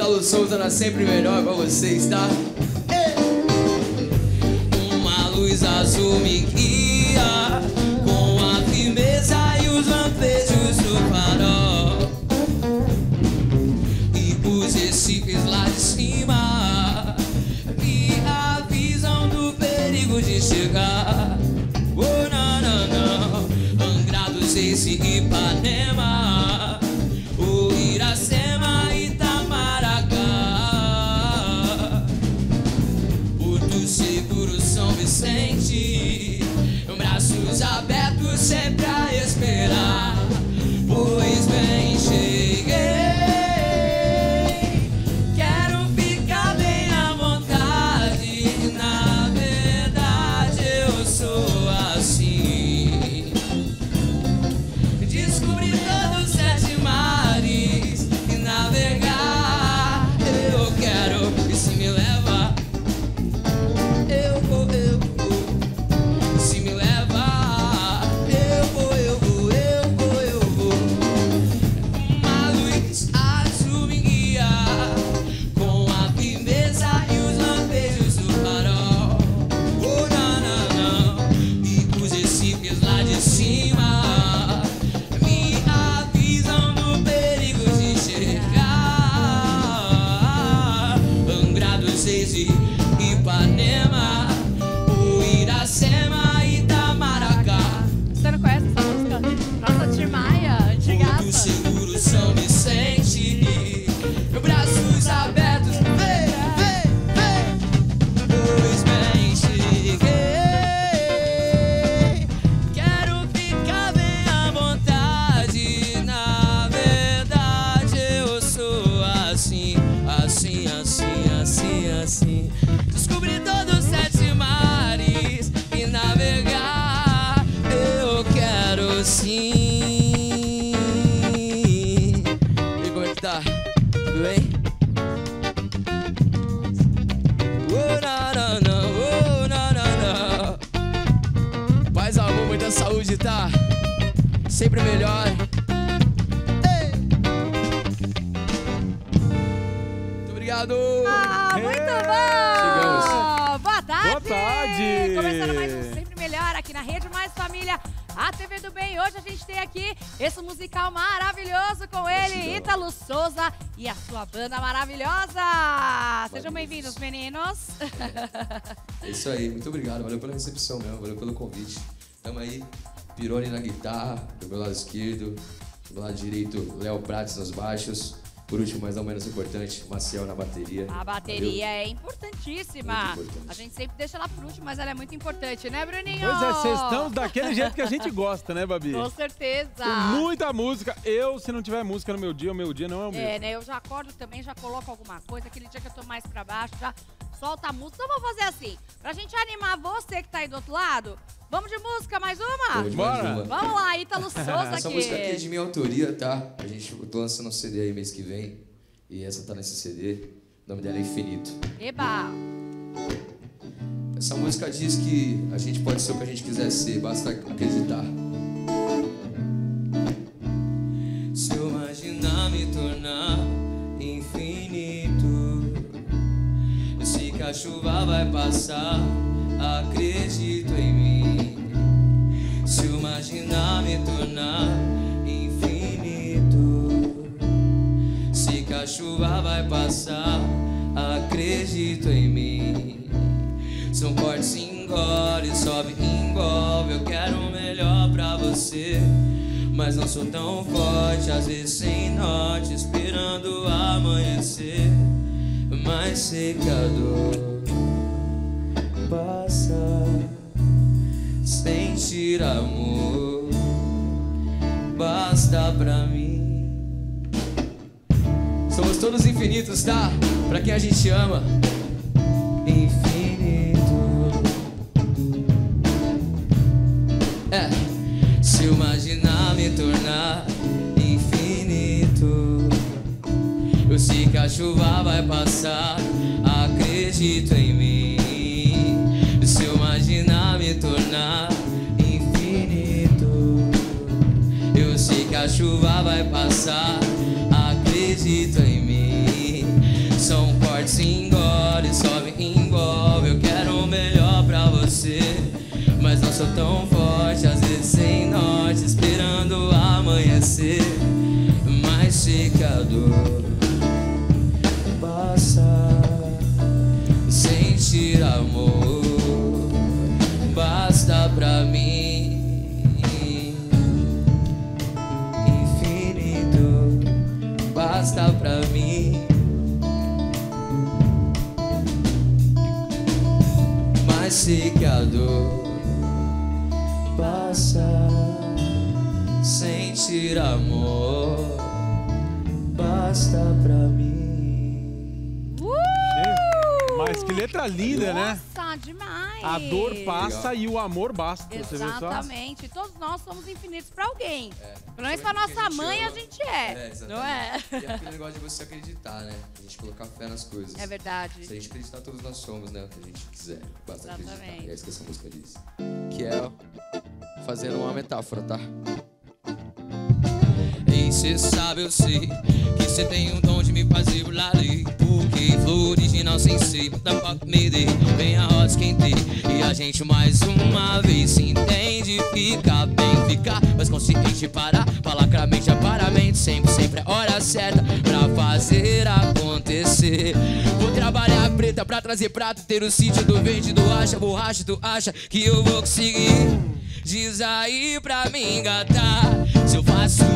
Ítalo Souza na Sempre Melhor pra vocês, tá? Uma luz azul me guia, com a firmeza e os lampejos do farol, e os recifes lá de cima me avisam do perigo de chegar. Oh, não, não, não. Angra dos Reis e Ipanema, o Iracema e Itamaracá, Porto Seguro, São Vicente, braços abertos sempre a esperar. Pois bem, cheguei, quero ficar bem à vontade. Na verdade eu sou assim. Descobri todos os 7 mares e navegar eu quero. E se me leva, eu vou, eu vou. Se me leva, eu vou, eu vou, eu vou, eu vou. Uma luz azul me guia, com a firmeza e os lampejos do farol. Oh, não, não, não. E os recifes lá de cima me avisam do perigo de chegar. Angra dos Reis e Ipanema, o Iracema e Itamaracá, Você não conhece essa música? Nossa, Tim Maia, Porto antigaça. Seguro, São Vicente, braços abertos, vem, vem, vem. Pois bem, cheguei, quero ficar bem à vontade. Na verdade eu sou assim, assim, assim, assim, assim. Descobri todos os 7 mares e navegar eu quero sim. E como é que tá? Tudo bem? Oh, não, não, não, oh, não, não, não. Paz, amor, muita saúde, tá? Sempre melhor. Ei! Muito obrigado! Ah, muito bom! Chegamos. Boa tarde! Boa tarde! Começando mais um Sempre Melhor aqui na Rede Mais Família, a TV do Bem. Hoje a gente tem aqui esse musical maravilhoso com ele, Ítalo Souza e a sua banda maravilhosa. Sejam bem-vindos, meninos. É isso aí, muito obrigado. Valeu pela recepção mesmo, valeu pelo convite. Tamo aí, Pirone na guitarra, do meu lado esquerdo, do lado direito, Léo Prates nos baixos. Por último, mas não menos importante, Maciel na bateria. A bateria é importantíssima. Muito importante. A gente sempre deixa ela por último, mas ela é muito importante, né, Bruninho? Pois é, vocês estão daquele jeito que a gente gosta, né, Babi? Com certeza. Tem muita música. Se não tiver música no meu dia, o meu dia não é o meu. É, né? Eu já acordo também, já coloco alguma coisa. Aquele dia que eu tô mais pra baixo, já solta a música. Então vamos fazer assim, pra gente animar você que tá aí do outro lado. Vamos de música, mais uma? Vamos de mais Bora. uma. Vamos lá, Ítalo Souza Essa aqui. música aqui é de minha autoria, tá? Eu tô lançando um CD aí mês que vem. E essa tá nesse CD. O nome dela é Infinito. Eba! Essa música diz que a gente pode ser o que a gente quiser ser, basta acreditar. Se eu imaginar me tornar infinito, eu sei que a chuva vai passar, acredito em mim. Se eu imaginar me tornar infinito, sei que a chuva vai passar, acredito em mim. São cortes, engole, sobe, envolve. Eu quero o melhor pra você, mas não sou tão forte, às vezes sem norte, esperando amanhecer. Mas sei que a dor passa, sentir amor basta pra mim. Somos todos infinitos, tá? Pra quem a gente ama. Infinito. Se eu imaginar me tornar infinito, eu sei que a chuva vai passar, acredito em mim. Se eu imaginar me tornar infinito, eu sei que a chuva vai passar, acredito em mim. forte se engole, sobe e envolve. Eu quero o melhor pra você, mas não sou tão forte, às vezes sem norte, esperando amanhecer. Mas sei que a dor passa, sentir amor basta pra mim. Infinito basta pra mim. Mas sei que a dor passa, sentir amor basta pra mim. Mas que letra linda, né? Nossa, demais! A dor passa e o amor basta. Você vê só? Exatamente. Todos nós somos infinitos pra alguém. Pelo menos pra nossa mãe a gente é. Não é? E é aquele negócio de você acreditar, né? A gente colocar fé nas coisas. É verdade. Se a gente acreditar, todos nós somos, né? O que a gente quiser. Basta acreditar. Exatamente. E é isso que essa música diz. Que é fazendo uma metáfora, tá? E cê sabe, eu sei que cê tem um dom de me fazer pular ali. Porque flow original sem ser da pop me dê. Vem a roda esquentei e a gente mais uma vez se entende. Fica bem, fica mais consciente para lacramente, aparamente. Sempre é hora certa pra fazer acontecer. Vou trabalhar preta pra trazer prato, ter o sítio do verde, do acha, borracha. Tu acha que eu vou conseguir? Diz aí pra me engatar. Se eu faço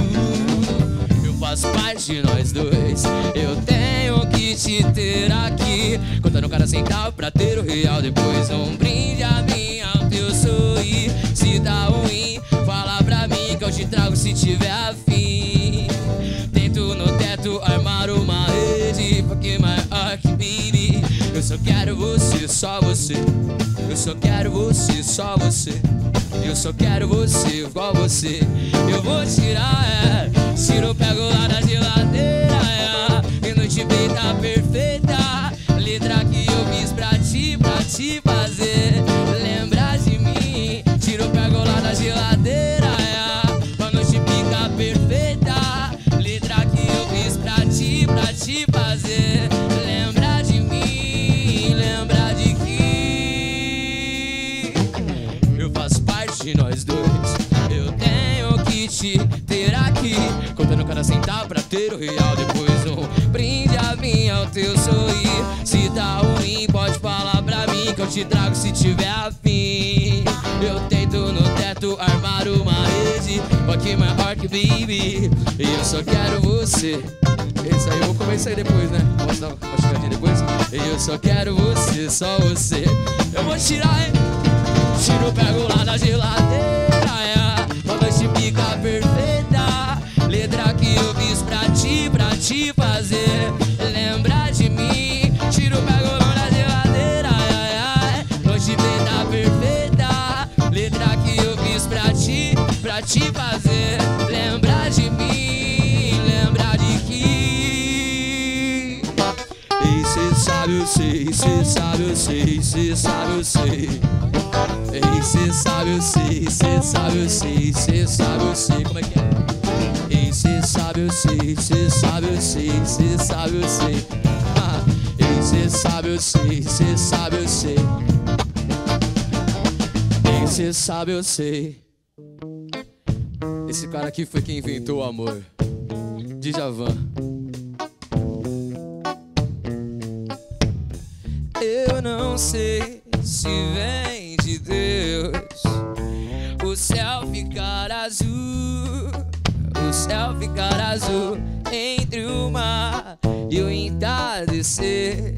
parte de nós dois, eu tenho que te ter aqui. Contando o cara centavo pra ter o real. Depois um brinde a mim, ao teu sorrir. Se tá ruim, fala pra mim que eu te trago se tiver afim. Tento no teto armar uma rede, porque my arc, baby. Eu só quero você, só você. Eu só quero você, só você. Eu só quero você, igual você. Eu vou tirar, se não pego lá da geladeira, e noite bem tá perfeita. Letra que eu fiz pra te fazer lembrar de mim. Tiro, pego lá da geladeira, pra noite ficar perfeita. Letra que eu fiz pra te fazer lembrar de mim. Lembrar de que eu faço parte de nós dois. Eu tenho que te ter aqui. Contando cada centavo pra ter o real. Depois um brinde a mim, ao teu sorrir. Se tá ruim, pode falar pra mim que eu te trago se tiver afim. Eu tento no teto armar uma rede, aqui my arc, baby. E eu só quero você. Isso aí, eu vou comer isso aí depois, né? Posso dar uma chegadinha depois? E eu só quero você, só você. Eu vou tirar, hein? Tiro, pego lá da geladeira, pra noite fica perfeita. Letra que eu fiz pra te fazer lembrar de mim. Tiro, pego lá da geladeira, noite fica perfeita. Letra que eu fiz pra te fazer lembrar de mim. Lembrar de que cê sabe, eu sei, cê sabe, eu sei, cê sabe, eu sei. Ei, cê sabe, eu sei, cê sabe, eu sei, cê sabe, eu sei. Como é que é? Ei, cê sabe, eu sei, cê sabe, eu sei, cê sabe, eu sei. Ei, cê sabe, eu sei, cê sabe, eu sei. Ei, cê sabe, eu sei. Esse cara aqui foi quem inventou o amor. Djavan. Eu não sei se vem de Deus o céu ficar azul, o céu ficar azul entre o mar e o entardecer.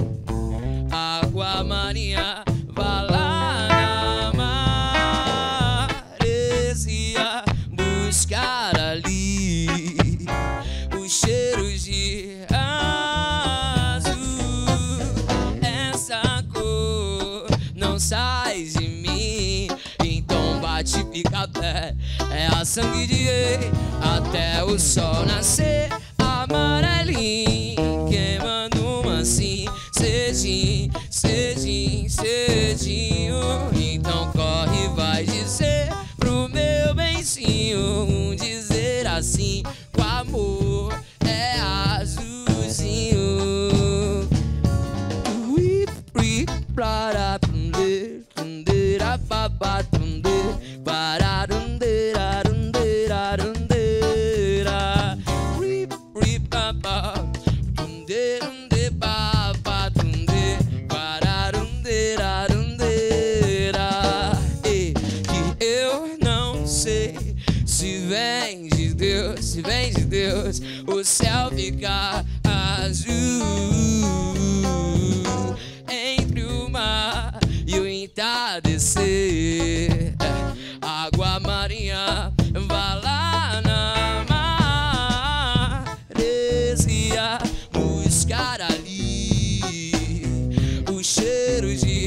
Água marinha vai lá na maresia buscar ali os cheiros de azul. Essa cor não sai de mim, então bate, fica pé. É a sangue de rei até o sol nascer. Amarelinho queimando assim, cedinho, cedinho, cedinho. Então corre, vai dizer pro meu benzinho, dizer assim: o amor é azulzinho. Se vem de Deus, se vem de Deus, o céu fica azul. Entre o mar e o entardecer, água marinha vai lá na maresia buscar ali o cheiro de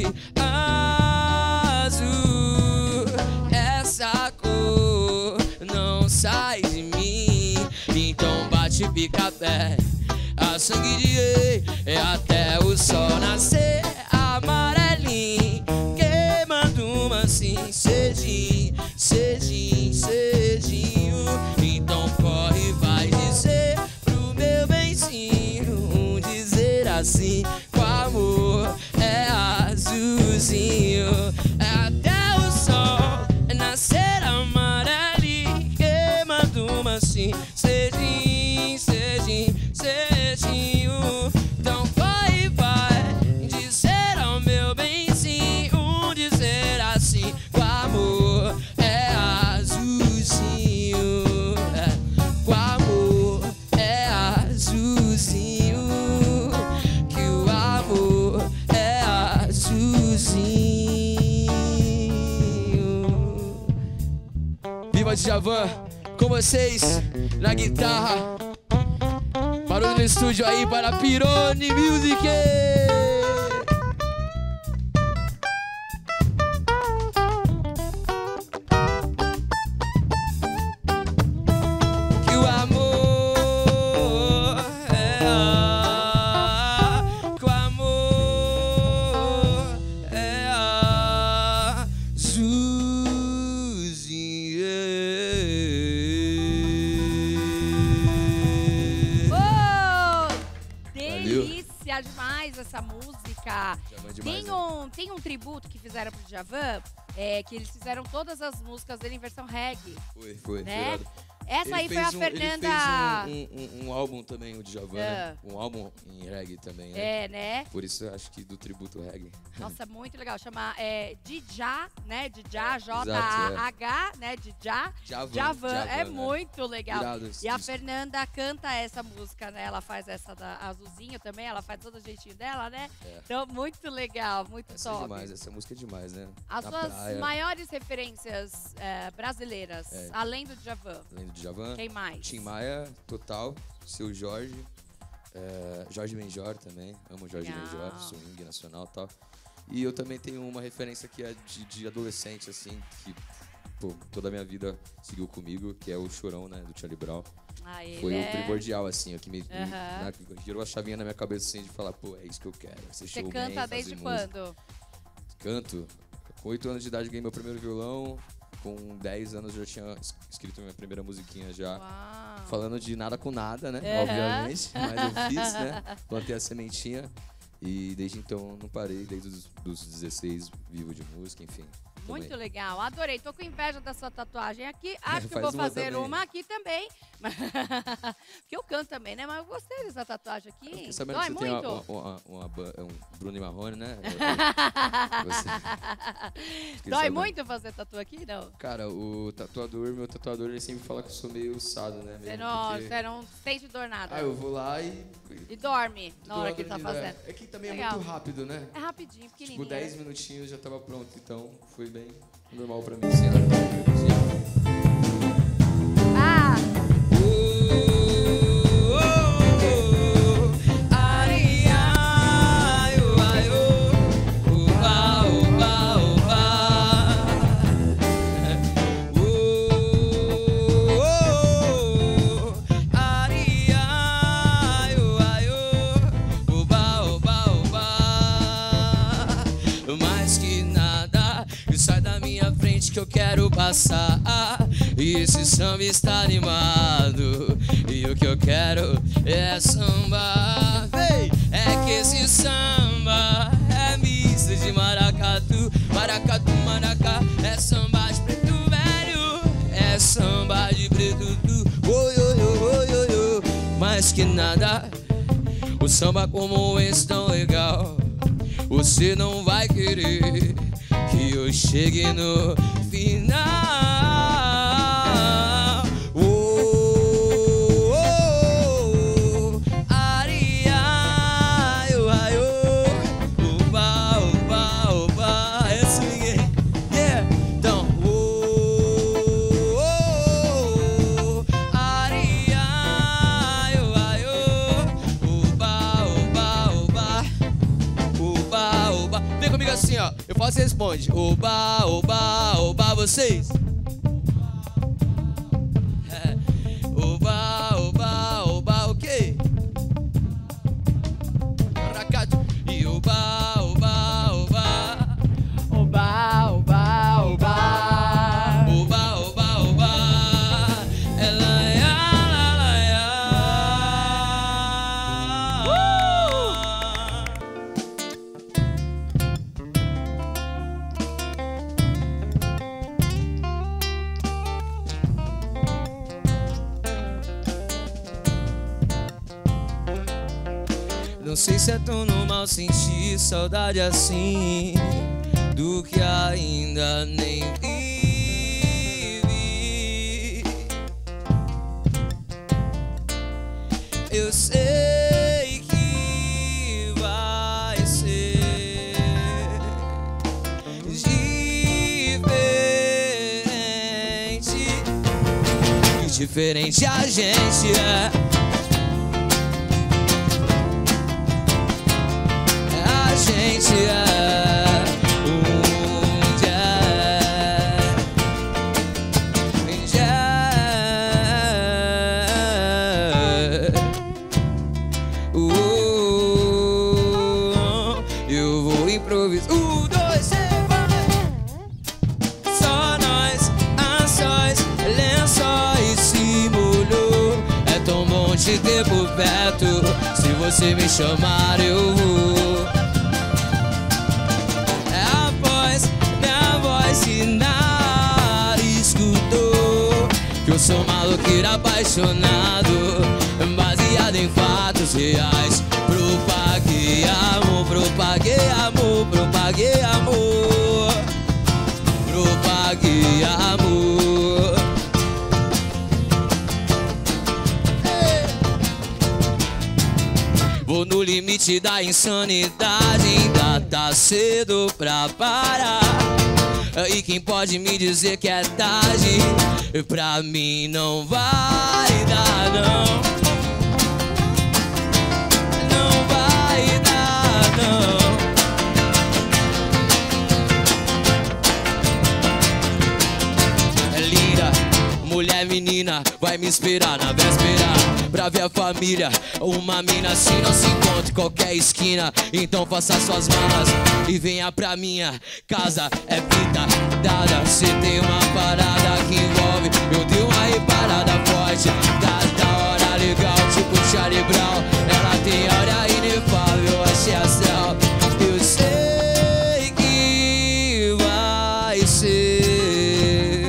azul. Essa cor não sai de mim, então bate pica-pé a sangue de rei, até o sol nascer amarelinho, queimando uma assim, cedinho, cedinho, cedinho. Então corre e vai dizer pro meu benzinho, dizer assim, com amor é azulzinho, até o sol nascer amarelinho, queimando uma assim, cedinho, cedinho, cedinho. Então vai e vai dizer ao meu benzinho, dizer assim, com amor é azulzinho, com amor é azulzinho, que o amor é azulzinho. Viva Djavan, com vocês na guitarra. Barulho no estúdio aí para Pirone Music. Que o amor é que o amor é Delícia demais essa música. Demais, Tem um tributo que fizeram pro Djavan, que eles fizeram todas as músicas dele em versão reggae. Foi, né? foi. Essa aí foi a Fernanda. Ele fez um álbum também, o Djavan, né? Um álbum em reggae também, né? É, né? Por isso eu acho que do tributo reggae. Nossa, muito legal. Chama Dja, né? Dja, Exato, J-A-H, né? Dja. Djavan. É né? muito legal. Irado, E a Fernanda canta essa música, né? Ela faz essa da Azulzinho também, ela faz todo o jeitinho dela, né? É. Então, muito legal, muito Essa top. é demais, essa música é demais, né? As Na suas praia. maiores referências brasileiras, além do Djavan, Além do Djavan, quem mais? Tim Maia, Total, Seu Jorge, Jorge Benjor também, amo Jorge Legal. Benjor, swing nacional e tal. E eu também tenho uma referência que é de adolescente, assim, que pô, toda a minha vida seguiu comigo, que é o Chorão, né, do Charlie Brown. Ele Foi o primordial, assim, o que me Aham. girou a chavinha na minha cabeça, assim, de falar, pô, é isso que eu quero, ser Você showman, canta fazer desde música. quando? Canto. Com 8 anos de idade ganhei meu primeiro violão. Com 10 anos eu já tinha escrito minha primeira musiquinha já. Uau. Falando de nada com nada, né? Aham. Obviamente. Mas eu fiz, né? Plantei a sementinha. E desde então não parei. Desde os 16 vivo de música, enfim. Muito também. legal, adorei. Tô com inveja da sua tatuagem aqui. Acho que eu Faz vou uma fazer também. uma aqui também. Porque eu canto também, né? Mas eu gostei dessa tatuagem Eu aqui. fiquei sabendo Dói que você muito? tem um Bruno e Marrone, né? Fiquei Dói sabendo. muito fazer tatu aqui? Não. Cara, meu tatuador, ele sempre fala que eu sou meio ossado, né? Você mesmo, não, porque- você não sente dor nada. eu vou lá e dorme na dou hora uma que tá dormida. fazendo. É que também Legal. é muito rápido, né? É rapidinho, pequenininho. Tipo, 10 minutinhos já tava pronto, então foi bem normal pra mim. Assim, né? Ah, Mais que nada, sai da minha frente que eu quero passar. E esse samba está animado, e o que eu quero é samba. Ei, é que esse samba é misto de maracatu, maracatu, maracá. É samba de preto velho, é samba de preto tu. Oi, oi, oi, oi, oi. Mais que nada, o samba como esse tão legal, você não vai querer que eu chegue no final. voz responde. Oba, oba, oba, vocês. Oba, oba, oba, o quê? E oba, oba, oba. Oba, oba, oba. Oba, oba, oba. Ela é Não sei se é tão normal sentir saudade assim do que ainda nem vive. Eu sei que vai ser diferente. E diferente a gente é. A gente é onde eu vou improvisar. 1, 2, 3, vai. Só nós, a sós, lençóis se molhou. É tão bom te ter por perto. Se você me chamar, eu vou. Eu sou maloqueiro apaixonado, baseado em fatos reais. Propaguei amor, propaguei amor, propaguei amor, propaguei amor. Vou no limite da insanidade, ainda tá cedo pra parar. E quem pode me dizer que é tarde? Pra mim não vai dar, não. Não vai dar, não. É linda, mulher menina, vai me esperar na véspera pra ver a família. Uma mina assim não se encontra em qualquer esquina. Então faça suas malas e venha pra minha casa. É fita dada, cê tem uma parada que envolve. Eu dei uma reparada forte, tá da hora legal, tipo Charlie Brown. Ela tem aura inefável, achei a céu. Eu sei que vai ser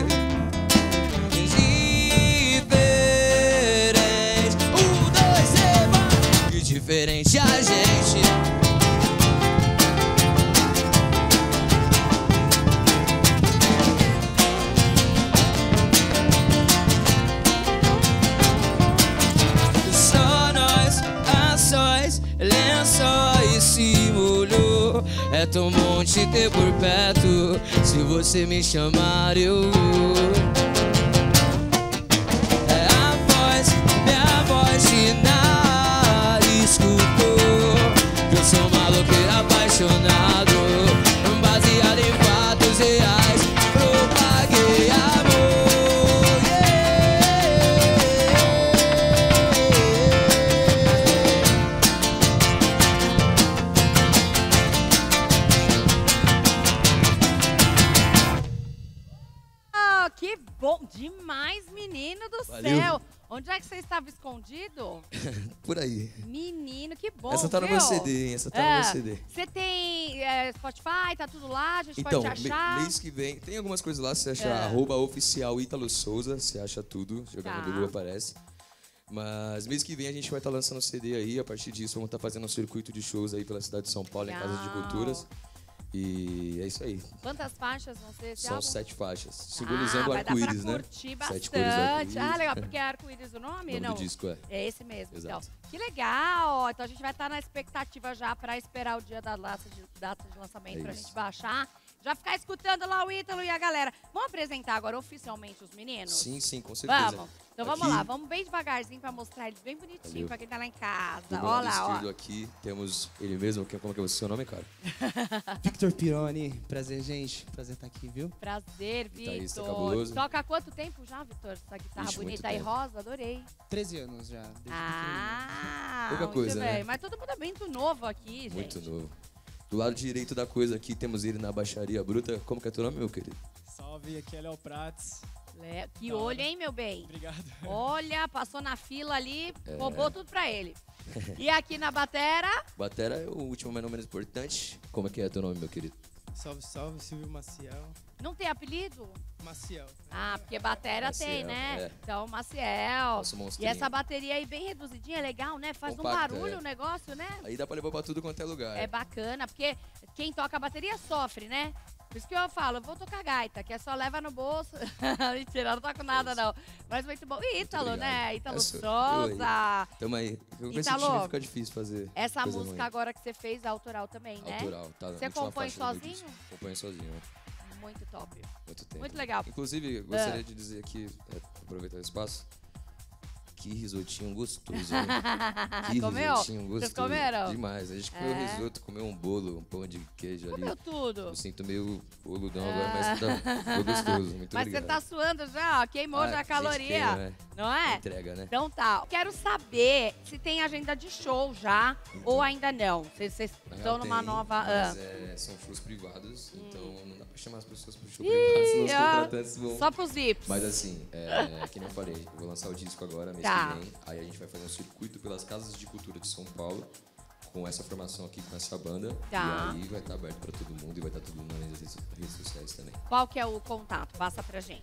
diferente. 1, 2, 3, vai. E diferente a gente. Lençóis se molhou. É tão bom te ter por perto. Se você me chamar, eu vou. É a voz, minha voz de nada escutou. Eu sou maloqueiro apaixonado, baseado em fatos reais. Propaguei amor, Que bom demais, menino do Valeu. céu. Onde é que você estava escondido? Por aí. Menino, que bom, Essa tá no viu? meu CD, hein? Essa tá no meu CD. Você tem Spotify, tá tudo lá, a gente Então, pode te achar. mês que vem, tem algumas coisas lá, você acha @oficial Ítalo Souza, você acha tudo, jogando no Google aparece. Mas mês que vem a gente vai estar lançando o CD aí, a partir disso vamos estar fazendo um circuito de shows aí pela cidade de São Paulo, em Casas de Culturas. E é isso aí. Quantas faixas vão ser esse São álbum? 7 faixas, simbolizando o vai dar arco-íris, pra né? curtir 7 cores do arco-íris. bastante. Ah, legal, porque é arco-íris o nome? O nome Não. do disco é. É esse mesmo, Exato. então. Que legal! Então a gente vai estar na expectativa já para esperar o dia da data de lançamento É pra isso. gente baixar Já ficar escutando lá o Ítalo e a galera. Vamos apresentar agora oficialmente os meninos? Sim, com certeza. Vamos. Então vamos lá, vamos bem devagarzinho pra mostrar eles bem bonitinho pra quem tá lá em casa. Olha lá, ó. Aqui temos ele mesmo, como é que é o seu nome, cara? Victor Pironi, prazer, gente. Prazer estar aqui, viu? Prazer, Guitarrista Victor. cabuloso. Toca há quanto tempo já, Victor? Essa guitarra Ixi, bonita muito e tempo. rosa, adorei. 13 anos já. Desde Pouca Muito coisa, bem. né? Mas todo mundo é muito novo aqui, gente. Muito novo. Do lado direito da coisa aqui temos ele na Baixaria Bruta. Como que é teu nome, meu querido? Salve, aqui é Léo Prats. Que olho, hein, meu bem? Obrigado. Olha, passou na fila ali, É. roubou tudo pra ele. E aqui na batera, Batera é o último, mas não menos importante. Como é que é teu nome, meu querido? Salve, salve, Silvio Maciel. não tem apelido? Maciel. Ah, porque batera Maciel, tem, né? é. Então, Maciel. Nosso E monstrinho. essa bateria aí bem reduzidinha é legal, né? Faz Compacta, um barulho é. o negócio, né? Aí dá pra levar pra tudo quanto é lugar. É bacana, porque quem toca bateria sofre, né? Por isso que eu falo, eu vou tocar gaita, que é só leva no bolso. Mentira, eu não toco nada, não. Mas muito bom. E Ítalo, obrigado. né? Ítalo Essa- Souza. Tamo aí. Com esse Ítalo, time fica difícil fazer. Essa coisa música ruim. agora que você fez, autoral também, né? Autoral, tá? na Você última compõe faixa do meu sozinho? disco. Componho sozinho, né? Muito top. Muito tempo. Muito legal. Inclusive, gostaria de dizer aqui, aproveitar o espaço, que risotinho gostoso, hein? Que Comeu? risotinho gostoso. Vocês comeram? Demais. A gente comeu É. risoto, comeu um bolo, um pão de queijo ali. Comeu tudo. Eu sinto meio boludão agora, mas foi gostoso. Muito Mas obrigado. você tá suando já, ó, queimou já a gente caloria. queima, né? Não é? Entrega, né? Então tá. Quero saber se tem agenda de show já ou ainda não. Vocês Na estão real, numa tem, nova. mas, são shows privados, então não dá pra chamar as pessoas pro show privado, senão os contratantes vão... Só pros VIPs. Mas assim, que nem eu falei, eu vou lançar o disco agora, mês Tá. que vem. Aí a gente vai fazer um circuito pelas casas de cultura de São Paulo, com essa formação aqui, com essa banda. Tá. E aí vai estar aberto pra todo mundo e vai estar tudo nas redes sociais também. Qual que é o contato? Passa pra gente.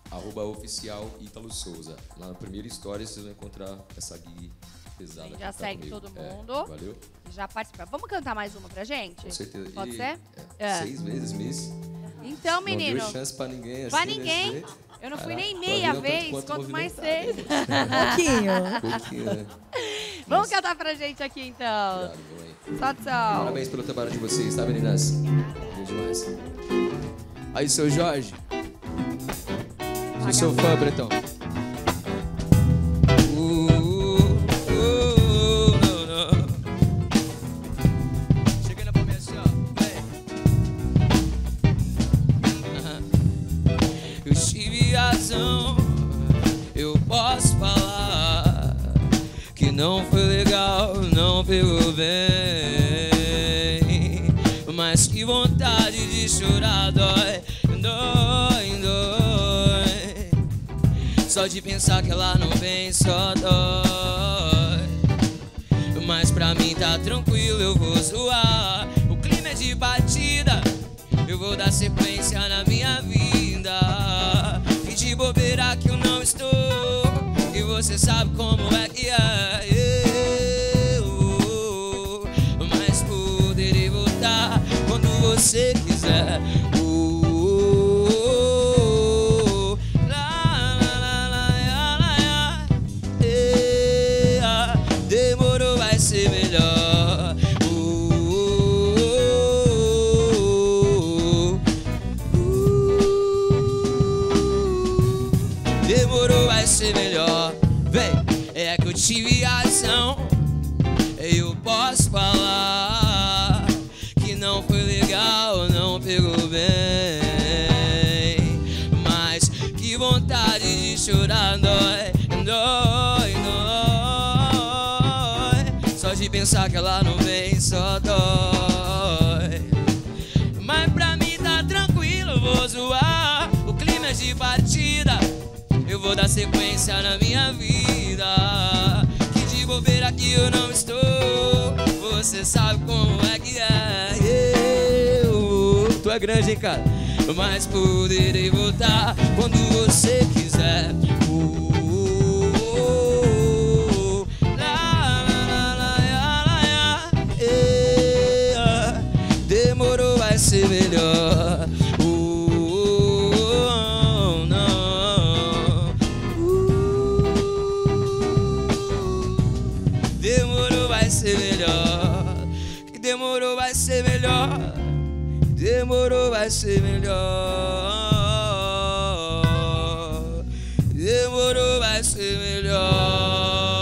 @oficial Ítalo Souza. Lá no primeiro story vocês vão encontrar essa gig pesada. Sim, que já tá segue comigo. todo mundo. Valeu? E já participa. Vamos cantar mais uma pra gente? Com certeza. Pode E, ser? É. 6 vezes, Miss. Então, menino. Não deu chance pra ninguém assim. Pra desse ninguém. jeito. Eu não fui Caraca, nem tua meia vida é um tanto vez, quanto quanto mais movimentada, 6. hein? Pouquinho. Pouquinho, né? Vamos cantar pra gente aqui, então. Obrigado, meu aí. Tchau, tchau. Parabéns pelo trabalho de vocês, tá, meninas? Valeu demais. Aí, seu Jorge. Sou seu fã, Bretão. Não. Chegando pra mim assim, ó. Eu tive razão, eu posso falar que não foi legal, não pegou bem. Mas que vontade de chorar dói, dói, dói. Só de pensar que ela não vem, só dói. Mas pra mim tá tranquilo, eu vou zoar. O clima é de batida, eu vou dar sequência na minha vida. E de bobeira que eu não estou, e você sabe como é que é. Mas poderei voltar quando você quiser. Demorou, vai ser melhor. Demorou, vai ser melhor. Vem, é que eu tive ação. Eu posso falar que não foi legal, não pegou bem. Mas que vontade de chorar dói, dói, dói. Só de pensar que ela não vem, só dói. Mas pra mim tá tranquilo, eu vou zoar. O clima é de partida, eu vou dar sequência na minha vida. Que de bobeira que eu não estou, você sabe como é que é. Tu é grande, hein, cara? Mas poderei voltar quando você quiser. Demorou, vai ser melhor. Não. Demorou, vai ser melhor. Que demorou, vai ser melhor. Demorou, vai ser melhor. Demorou, vai ser melhor.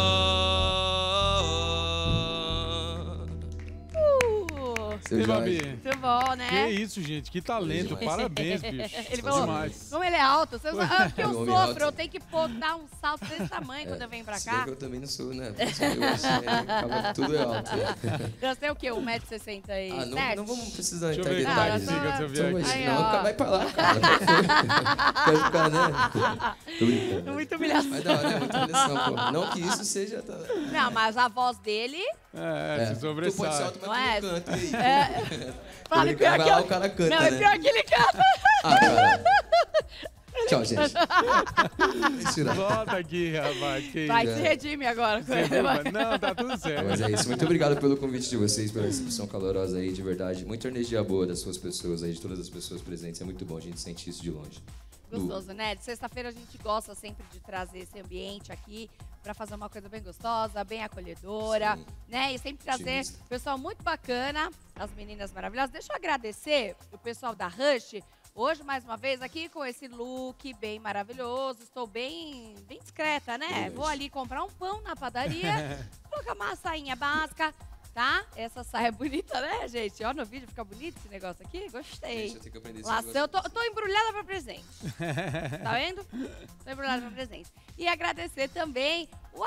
E Babi? Muito bom, né? Que isso, gente. Que talento. Demais. Parabéns, bicho. Ele falou, Demais. como ele é alto, você porque eu Homem sofro, alto. eu tenho que dar um salto desse tamanho quando eu venho pra Se bem cá. que eu também não sou, né? Eu acaba tudo é alto. Eu sei o quê? 1,67 m? Ah, não vamos precisar Deixa eu entrar em ver Ah, detalhes. só- dica se eu ver aqui. Aí, Não, ó. vai pra lá, cara. Quero ficar, né? Tô brincando. Muito humilhação. Mas da hora, né? Muita humilhação, pô. Não que isso seja... Tá... Não, mas a voz dele... Se Tu pode ser sobressai. alto, mas Não tu é? não canta. E aí? Fala, Vai pior que lá, eu... o cara canta, Não, é né? pior que ele canta. Ah, cara. Tchau, gente. Mentira. Volta aqui, rapaz. Que Vai, isso. se redime agora com ele. Não, tá tudo certo. Mas é isso. Muito obrigado pelo convite de vocês, pela recepção calorosa aí, de verdade. Muita energia boa das suas pessoas aí, de todas as pessoas presentes. É muito bom a gente sentir isso de longe. Gostoso, né? De sexta-feira a gente gosta sempre de trazer esse ambiente aqui pra fazer uma coisa bem gostosa, bem acolhedora, Sim. né? E sempre trazer Otimista. pessoal muito bacana, as meninas maravilhosas. Deixa eu agradecer o pessoal da Rush. Hoje, mais uma vez, aqui com esse look bem maravilhoso. Estou bem discreta, né? Verdade. Vou ali comprar um pão na padaria, colocar uma sainha básica, tá? Essa saia é bonita, né, gente? Ó, no vídeo fica bonito esse negócio aqui. Gostei. Gente, eu tenho que aprender esse Laço, negócio. eu tô embrulhada pra presente. Tá vendo? Tô embrulhada pra presente. E agradecer também o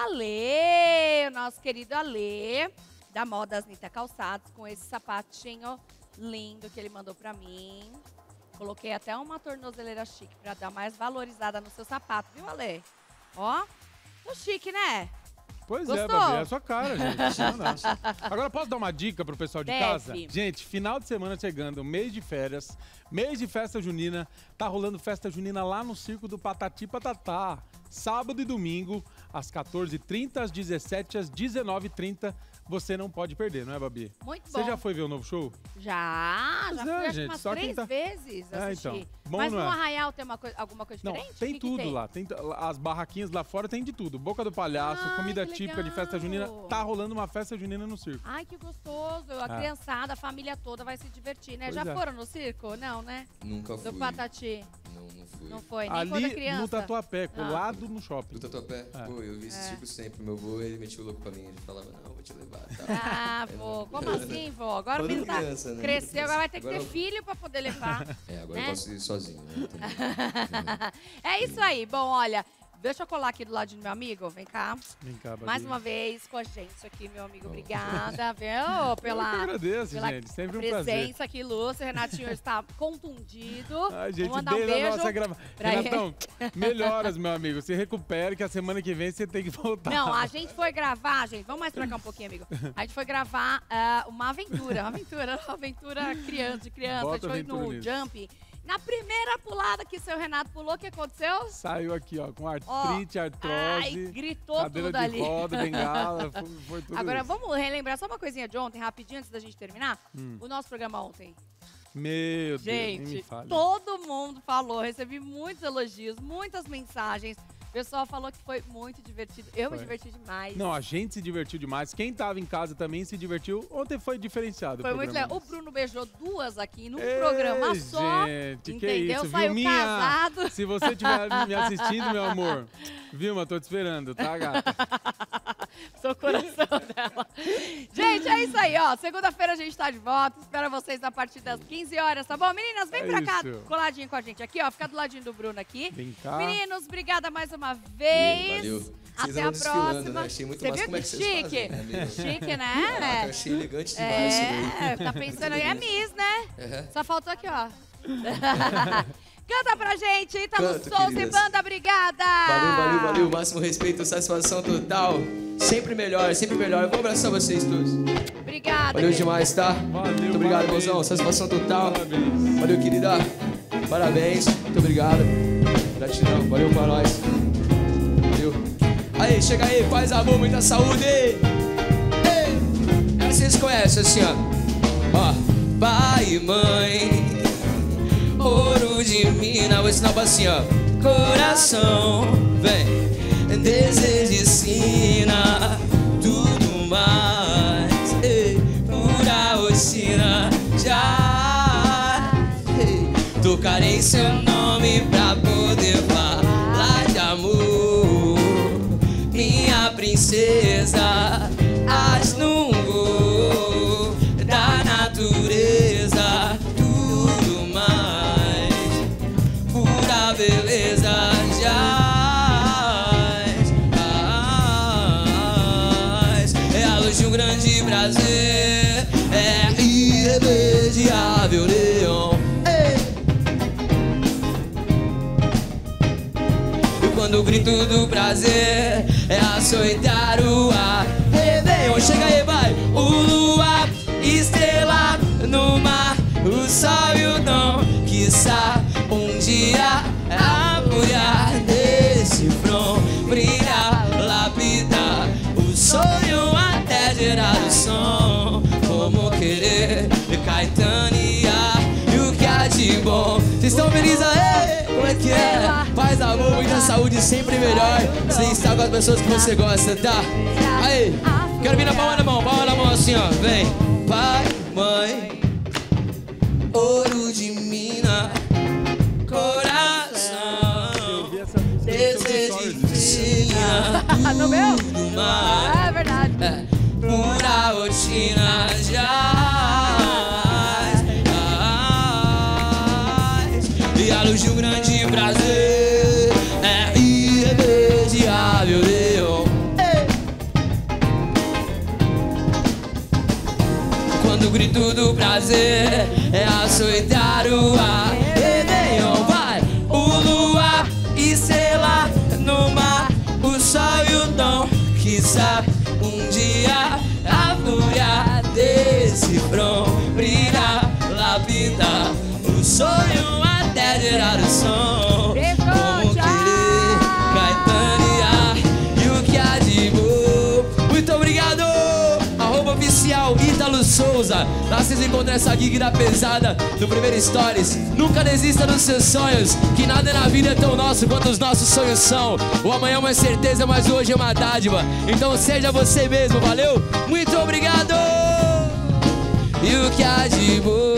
Alê, o nosso querido Alê, da Modas Nita Calçados, com esse sapatinho lindo que ele mandou pra mim. Coloquei até uma tornozeleira chique pra dar mais valorizada no seu sapato, viu, Alê? Ó, tô chique, né? Pois Gostou? é, Babi, é a sua cara, gente. Não, não. Agora, posso dar uma dica pro pessoal de Deve. casa? Gente, final de semana chegando, mês de férias, mês de festa junina. Tá rolando festa junina lá no Circo do Patati Patatá. Sábado e domingo, às 14h30, às 17h, às 19h30. Você não pode perder, não é, Babi? Muito bom. Você já foi ver o novo show? Já Pois fui é, acho, gente, umas só quem 3 tá- vezes assisti. então. Bom, Mas não no é? Arraial tem alguma coisa Não, diferente? tem O que que tudo tem? lá. Tem as barraquinhas lá fora tem de tudo. Boca do Palhaço, Ai, comida que típica de festa legal. junina. Tá rolando uma festa junina no circo. Ai, que gostoso. A criançada, a família toda vai se divertir, né? Pois Já é. foram no circo? Não, né? Nunca fui. Do Patati. Não fui. Não foi, nem quando Ali criança. no Tatuapé, colado no shopping. Do Tatuapé? Pô, eu vi esse circo sempre. Meu avô, ele metia o louco pra mim. Ele falava, não, vou te levar. Tá. Ah, vô. Como assim, vô? Agora o Quando menino tá criança, né? cresceu, agora vai ter que Agora ter eu- filho pra poder levar. É, agora Né? eu posso ir sozinho, né? Também. É isso aí. Bom, olha, deixa eu colar aqui do lado do meu amigo. Vem cá. Vem cá, Babi. Mais uma vez com a gente aqui, meu amigo. Bom. Obrigada, viu? Eu que Pela agradeço, pela gente. Sempre um presença prazer. aqui, Lúcio. Renatinho está contundido. Ai, gente, Vou mandar um desde a beijo nossa gravação. pra ele. Renatão, melhoras, meu amigo. Se recupere, que a semana que vem você tem que voltar. Não, a gente foi gravar, gente. Vamos mais pra cá um pouquinho, amigo. A gente foi gravar uma aventura criança, de criança. Bota a gente foi aventura no nisso. Jump. Na primeira pulada que seu Renato pulou, o que aconteceu? Saiu aqui, ó, com Ó, artrite, ai, artrose, gritou cadeira tudo de ali. roda, bengala, foi tudo Agora, isso. vamos relembrar só uma coisinha de ontem, rapidinho, antes da gente terminar. Hum. O nosso programa ontem. Meu Deus, nem me Gente, fale. todo mundo falou, recebi muitos elogios, muitas mensagens. O pessoal falou que foi muito divertido. Eu me Foi. diverti demais. Não, a gente se divertiu demais. Quem tava em casa também se divertiu. Ontem foi diferenciado. Foi o muito programa. legal. O Bruno beijou 2 aqui num Ei, programa só. gente, que entendeu? isso, viu, Saiu Minha? casado. Se você estiver me assistindo, meu amor, Vilma, tô te esperando, tá, gata? Sou o coração dela. Gente, é isso aí, ó. Segunda-feira a gente tá de volta. Espero vocês a partir das 15 horas, tá bom? Meninas, vem É pra cá, isso. coladinho com a gente aqui, ó. Fica do ladinho do Bruno aqui. Vem cá. Meninos, obrigada mais uma vez. Valeu. Vocês Até andam a desfilando, próxima. né? Achei muito Você massa viu como é que que vocês chique? fazem, né, meu? Chique, né? Caraca, eu achei elegante demais isso daí. Tá pensando aí, é Miss, né? Uhum. Só faltou aqui, ó. Canta pra gente, Ítalo Canto, Souza e queridas. Banda, obrigada! Valeu. Máximo respeito, satisfação total. Sempre melhor, sempre melhor. Eu vou abraçar vocês todos. Obrigada, Valeu querida. demais, tá? Valeu, Muito obrigado, parabéns. mozão. Satisfação total. Parabéns. Valeu, querida. Parabéns. Muito obrigado. Gratidão. Valeu pra nós. Valeu. Aí, chega aí. Paz, amor, muita saúde. Ei. Vocês conhecem assim, ó. Pai e mãe, ouro de mina. Vou ensinar pra assim, ó. Coração, vem. Desejo ensina tudo mais. Ei, pura rotina. Já em seu nome pra poder falar de amor. Minha princesa, as nuvens da natureza, tudo mais, pura beleza jaz. É a luz de um grande prazer, é irremediável neon. E quando o grito do prazer é açoitar o ar, Réveillon, chega aí, vai. O luar, estrela no mar, o sol e o dom, quiçá um dia apoiar desse front, brilhar, lapidar o sonho até gerar o som. Como querer Caetania e o que há de bom. Vocês estão felizes aí? Como é que é? Paz, amor, muita saúde, sempre melhor. Você está com as pessoas que você gosta, tá? Aí, quero vir na palma da mão assim, ó. Vem. Pai, mãe, ouro de mina, coração, desejo de piscina, No meu? tudo mais. É verdade. Pura rotina jaz. E a luz de um grande prazer é irremediável neon. Quando o grito do prazer é açoitar o ar, Réveillon, vai. O luar, estrela no mar, o sol e o dom, quiçá um dia a fúria desse front brilhar, lapidar o sonho até gerar o som. Como querer Caetania e o que há de bom. Muito obrigado! Oficial Ítalo Souza. Lá vocês encontram essa gig da pesada no primeiro Stories. Nunca desista dos seus sonhos, que nada na vida é tão nosso quanto os nossos sonhos são. O amanhã é uma certeza, mas hoje é uma dádiva. Então seja você mesmo, valeu? Muito obrigado! E o que há de bom?